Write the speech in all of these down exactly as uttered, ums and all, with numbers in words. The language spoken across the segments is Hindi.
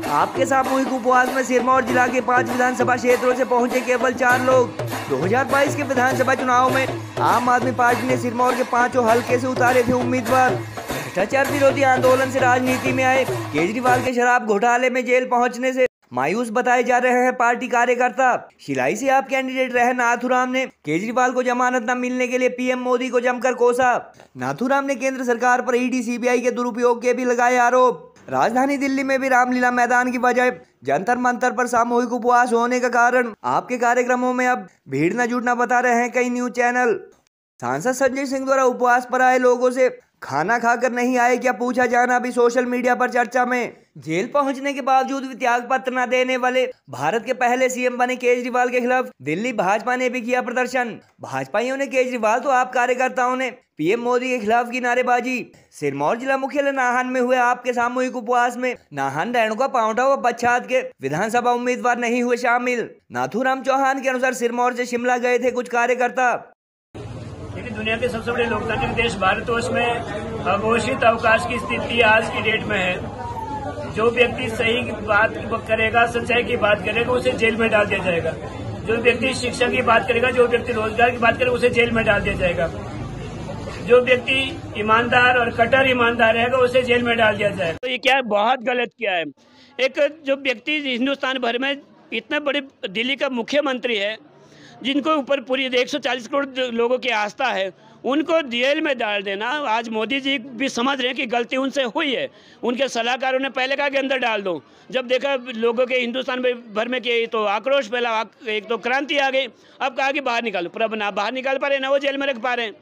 आपके सामूहिक उपवास में सिरमौर जिला के पांच विधानसभा क्षेत्रों से पहुंचे केवल चार लोग। दो हज़ार बाईस के विधानसभा चुनाव में आम आदमी पार्टी ने सिरमौर के पांचों हलके से उतारे थे उम्मीदवार। भ्रष्टाचार विरोधी आंदोलन से राजनीति में आए केजरीवाल के शराब घोटाले में जेल पहुंचने से मायूस बताए जा रहे हैं पार्टी कार्यकर्ता। शिलाई से आप कैंडिडेट रहे नाथूराम ने केजरीवाल को जमानत न मिलने के लिए पीएम मोदी को जमकर कोसा। नाथूराम ने केंद्र सरकार पर ईडी सीबीआई के दुरुपयोग के भी लगाए आरोप। राजधानी दिल्ली में भी रामलीला मैदान की बजाय जंतर मंतर पर सामूहिक उपवास होने का कारण आपके कार्यक्रमों में अब भीड़ न जुटना बता रहे हैं कई न्यूज चैनल। सांसद संजय सिंह द्वारा उपवास पर आए लोगों से खाना खाकर नहीं आए क्या पूछा जाना भी सोशल मीडिया पर चर्चा में। जेल पहुंचने के बावजूद भी त्याग पत्र न देने वाले भारत के पहले सीएम बने केजरीवाल के खिलाफ दिल्ली भाजपा ने भी किया प्रदर्शन। भाजपाइयों ने केजरीवाल तो आप कार्यकर्ताओं ने पीएम मोदी के खिलाफ की नारेबाजी। सिरमौर जिला मुख्यालय नाहन में हुए आपके सामूहिक उपवास में नाहन, रेणुका, पांवटा व पच्छाद के विधानसभा उम्मीदवार नहीं हुए शामिल। नाथूराम चौहान के अनुसार सिरमौर से शिमला गए थे कुछ कार्यकर्ता। दुनिया के सबसे बड़े लोकतांत्रिक देश भारतवर्ष में अघोषित अवकाश की स्थिति आज की डेट में है। जो व्यक्ति सही बात करेगा, सच्चाई की बात करेगा, उसे जेल में डाल दिया जाएगा। जो व्यक्ति शिक्षा की बात करेगा, जो व्यक्ति रोजगार की बात करेगा, उसे जेल में डाल दिया जाएगा। जो व्यक्ति ईमानदार और कट्टर ईमानदार रहेगा, उसे जेल में डाल दिया जाएगा। तो ये क्या बहुत गलत किया है। एक जो व्यक्ति हिंदुस्तान भर में इतने बड़े दिल्ली का मुख्यमंत्री है, जिनको ऊपर पूरी एक सौ चालीस करोड़ लोगों की आस्था है, उनको जेल में डाल देना। आज मोदी जी भी समझ रहे हैं कि गलती उनसे हुई है। उनके सलाहकारों ने पहले कहा कि अंदर डाल दो। जब देखा लोगों के हिंदुस्तान भर में कि तो आक्रोश फैला, एक तो क्रांति आ गई। अब कहा कि बाहर निकालो, पर अब ना बाहर निकाल पा रहे, ना वो जेल में रख पा रहे हैं।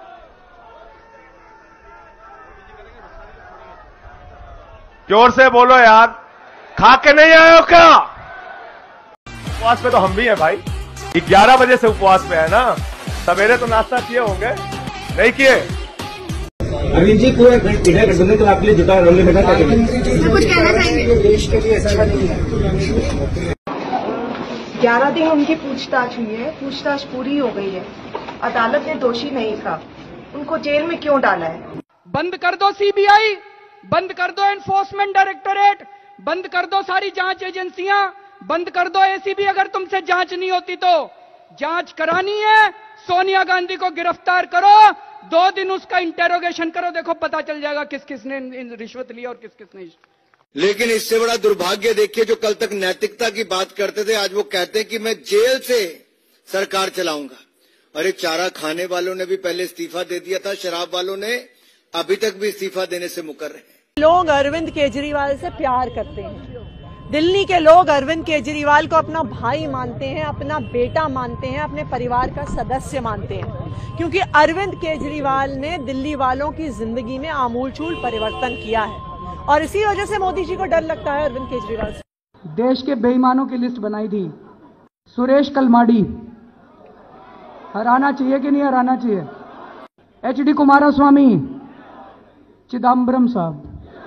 जोर से बोलो यार, खा के नहीं आए हो क्या? उपवास पे तो हम भी हैं भाई। ग्यारह बजे से उपवास में है ना। सवेरे तो नाश्ता किए होंगे, नहीं किए? अरविंद जी, पूरे इंडिया गठबंधन के आपके लिए जुटा रंग में बैठा क्या कुछ कहना चाहेंगे? देश के लिए अच्छा नहीं है। ग्यारह दिन उनकी पूछताछ हुई है, पूछताछ पूरी हो गई है। अदालत ने दोषी नहीं कहा, उनको जेल में क्यों डाला है? बंद कर दो सीबीआई, बंद कर दो एनफोर्समेंट डायरेक्टोरेट, बंद कर दो सारी जांच एजेंसियां, बंद कर दो एसीबी। अगर तुमसे जांच नहीं होती तो जांच करानी है, सोनिया गांधी को गिरफ्तार करो, दो दिन उसका इंटेरोगेशन करो, देखो पता चल जाएगा किस किसने रिश्वत ली और किस किसने। लेकिन इससे बड़ा दुर्भाग्य देखिए, जो कल तक नैतिकता की बात करते थे, आज वो कहते हैं कि मैं जेल से सरकार चलाऊंगा। अरे चारा खाने वालों ने भी पहले इस्तीफा दे दिया था, शराब वालों ने अभी तक भी इस्तीफा देने से मुकर रहे हैं। लोग अरविंद केजरीवाल से प्यार करते हैं। दिल्ली के लोग अरविंद केजरीवाल को अपना भाई मानते हैं, अपना बेटा मानते हैं, अपने परिवार का सदस्य मानते हैं, क्योंकि अरविंद केजरीवाल ने दिल्ली वालों की जिंदगी में आमूलचूल परिवर्तन किया है और इसी वजह से मोदी जी को डर लगता है अरविंद केजरीवाल से। देश के बेईमानों की लिस्ट बनाई थी। सुरेश कलमाडी हराना चाहिए कि नहीं हराना चाहिए? एच डी कुमारस्वामी, चिदम्बरम साहब,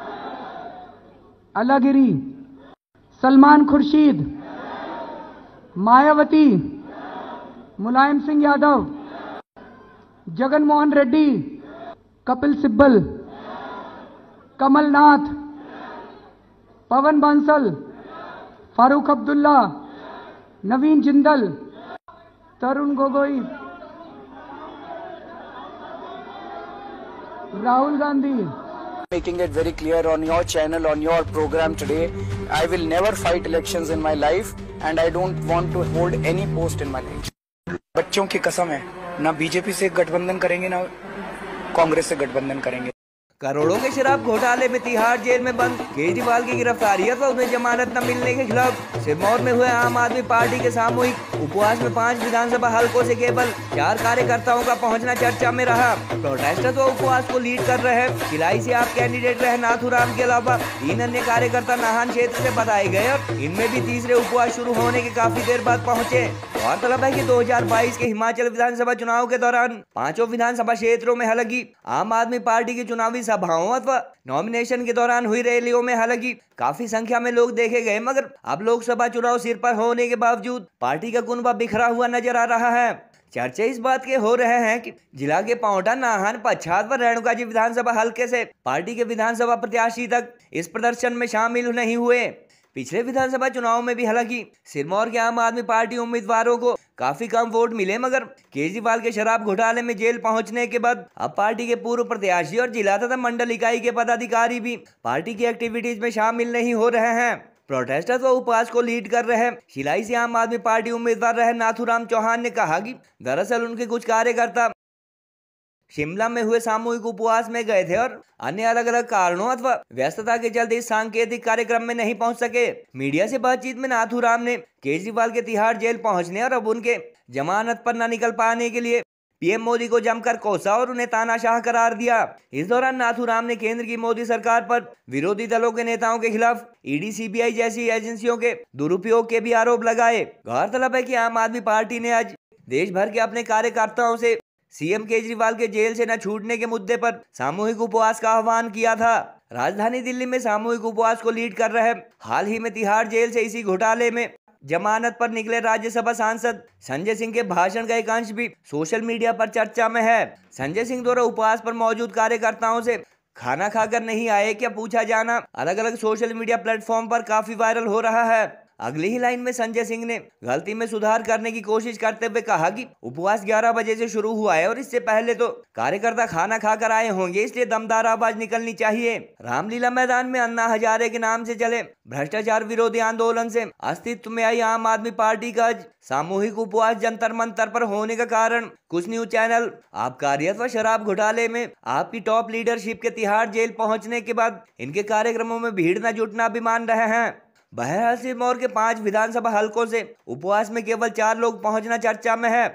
अलागिरी, सलमान खुर्शीद, मायावती, मुलायम सिंह यादव, जगन मोहन रेड्डी, कपिल सिब्बल, कमलनाथ, पवन बांसल, फारूक अब्दुल्ला, नवीन Jindal, Tarun Gogoi, Rahul Gandhi. Making it very clear on your channel, on your program today, I will never fight elections in my life and I don't want to hold any post in my life. बच्चों की कसम है, ना बीजेपी से गठबंधन करेंगे, ना कांग्रेस से गठबंधन करेंगे। करोड़ों के शराब घोटाले में तिहाड़ जेल में बंद केजरीवाल की गिरफ्तारी व उन्हें जमानत न मिलने के खिलाफ सिरमौर में हुए आम आदमी पार्टी के सामूहिक उपवास में पांच विधानसभा हलकों से केवल चार कार्यकर्ताओं का पहुंचना चर्चा में रहा। प्रोटेस्टर तो उपवास को लीड कर रहे हैं। शिलाई से आप कैंडिडेट रहे नाथूराम के अलावा तीन अन्य कार्यकर्ता नाहन क्षेत्र से बताए गए और इनमें भी तीसरे उपवास शुरू होने के काफी देर बाद पहुंचे। गौरतलब है कि दो हज़ार बाईस के हिमाचल विधानसभा चुनाव के दौरान पांचों विधानसभा क्षेत्रों में हालांकि आम आदमी पार्टी की चुनावी सभाओं अथवा नॉमिनेशन के दौरान हुई रैलियों में हालांकि काफी संख्या में लोग देखे गए, मगर अब लोकसभा चुनाव सिर पर होने के बावजूद पार्टी का कुनबा बिखरा हुआ नजर आ रहा है। चर्चे इस बात के हो रहे हैं कि जिला के पांवटा, नाहन, पच्छाद व रेणुका जी विधानसभा हलके से पार्टी के विधानसभा प्रत्याशी तक इस प्रदर्शन में शामिल नहीं हुए। पिछले विधानसभा चुनाव में भी हालांकि सिरमौर के आम आदमी पार्टी उम्मीदवारों को काफी कम वोट मिले, मगर केजरीवाल के शराब घोटाले में जेल पहुंचने के बाद अब पार्टी के पूर्व प्रत्याशी और जिला तथा मंडल इकाई के पदाधिकारी भी पार्टी की एक्टिविटीज में शामिल नहीं हो रहे हैं। प्रोटेस्टर्स व उपवास को लीड कर रहे शिलाई से आम आदमी पार्टी उम्मीदवार रहे नाथूराम चौहान ने कहा कि दरअसल उनके कुछ कार्यकर्ता शिमला में हुए सामूहिक उपवास में गए थे और अन्य अलग अलग कारणों अथवा व्यस्तता के चलते इस सांकेतिक कार्यक्रम में नहीं पहुंच सके। मीडिया से बातचीत में नाथूराम ने केजरीवाल के तिहाड़ जेल पहुंचने और अब उनके जमानत पर न निकल पाने के लिए पीएम मोदी को जमकर कोसा और उन्हें तानाशाह करार दिया। इस दौरान नाथूराम ने केंद्र की मोदी सरकार पर विरोधी दलों के नेताओं के खिलाफ ईडी सीबीआई जैसी एजेंसियों के दुरुपयोग के भी आरोप लगाए। गौरतलब है कि आम आदमी पार्टी ने आज देश भर के अपने कार्यकर्ताओं से सीएम केजरीवाल के जेल से न छूटने के मुद्दे पर सामूहिक उपवास का आह्वान किया था। राजधानी दिल्ली में सामूहिक उपवास को लीड कर रहे हाल ही में तिहाड़ जेल से इसी घोटाले में जमानत पर निकले राज्यसभा सांसद संजय सिंह के भाषण का एक अंश भी सोशल मीडिया पर चर्चा में है। संजय सिंह द्वारा उपवास पर मौजूद कार्यकर्ताओं से खाना खाकर नहीं आए क्या पूछा जाना अलग अलग सोशल मीडिया प्लेटफॉर्म पर काफी वायरल हो रहा है। अगली ही लाइन में संजय सिंह ने गलती में सुधार करने की कोशिश करते हुए कहा कि उपवास ग्यारह बजे से शुरू हुआ है और इससे पहले तो कार्यकर्ता खाना खाकर आए होंगे, इसलिए दमदार आवाज निकलनी चाहिए। रामलीला मैदान में अन्ना हजारे के नाम से चले भ्रष्टाचार विरोधी आंदोलन से अस्तित्व में आई आम आदमी पार्टी का सामूहिक उपवास जंतर मंतर पर होने का कारण कुछ न्यूज चैनल आबकारी अथवा शराब घोटाले में आपकी टॉप लीडरशिप के तिहाड़ जेल पहुंचने के बाद इनके कार्यक्रमों में भीड़ न जुटना भी मान रहे हैं। बहरहाल सिरमौर के पांच विधानसभा हलकों से उपवास में केवल चार लोग पहुंचना चर्चा में है।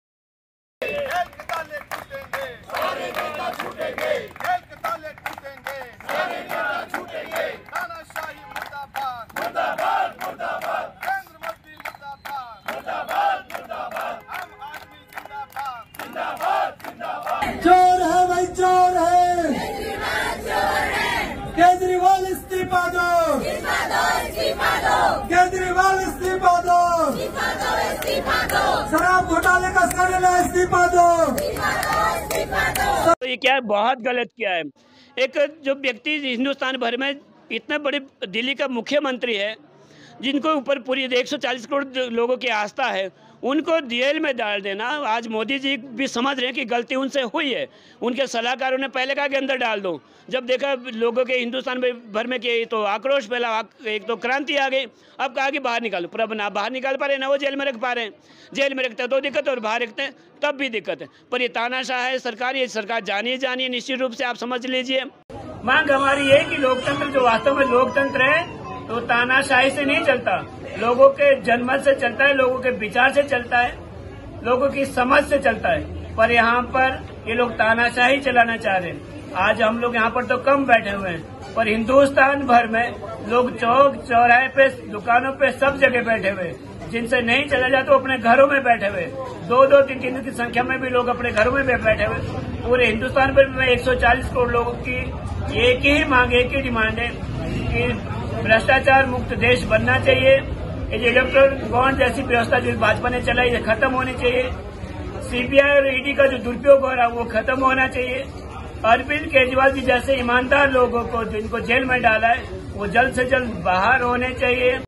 चोर है भाई, चोर है, केजरीवाल इस्तीफा दो, केजरीवाल इस्तीफा दो, शराब घोटाले का सरला इस्तीफा दो। तो ये क्या है, बहुत गलत किया है। एक जो व्यक्ति हिंदुस्तान भर में इतने बड़े दिल्ली का मुख्यमंत्री है, जिनको ऊपर पूरी एक सौ चालीस करोड़ लोगों की आस्था है, उनको जेल में डाल देना। आज मोदी जी भी समझ रहे हैं कि गलती उनसे हुई है। उनके सलाहकारों ने पहले कहा कि अंदर डाल दो, जब देखा लोगों के हिंदुस्तान भर में कि तो आक्रोश फैला, एक तो क्रांति आ गई। अब कहा कि बाहर निकालो, पर अब ना बाहर निकाल पा रहे ना वो जेल में रख पा रहे हैं। जेल में रखते हैं तो दिक्कत, और बाहर रखते हैं तब भी दिक्कत है। पर ये तानाशाह है सरकार, ये सरकार जानिए जानिए निश्चित रूप से आप समझ लीजिए। मांग हमारी ये कि लोकतंत्र जो वास्तव में लोकतंत्र है तो तानाशाही से नहीं चलता, लोगों के जनमत से चलता है, लोगों के विचार से चलता है, लोगों की समझ से चलता है। पर यहाँ पर ये लोग तानाशाही चलाना चाह रहे हैं। आज हम लोग यहाँ पर तो कम बैठे हुए हैं, पर हिंदुस्तान भर में लोग चौक चौराहे पे, दुकानों पे, सब जगह बैठे हुए। जिनसे नहीं चला जाता तो अपने घरों में बैठे हुए, दो दो तीन तीन की संख्या में भी लोग अपने घरों में बैठे हुए। पूरे हिंदुस्तान भर में एक सौ चालीस करोड़ लोगों की एक ही मांग, एक ही डिमांड है कि भ्रष्टाचार मुक्त देश बनना चाहिए। ये इलेक्ट्रोल बॉन्ड जैसी व्यवस्था जो भाजपा ने चलाई है खत्म होनी चाहिए। सीबीआई और ईडी का जो दुरुपयोग हो रहा है वो खत्म होना चाहिए। अरविंद केजरीवाल जी जैसे ईमानदार लोगों को जिनको जेल में डाला है वो जल्द से जल्द बाहर होने चाहिए।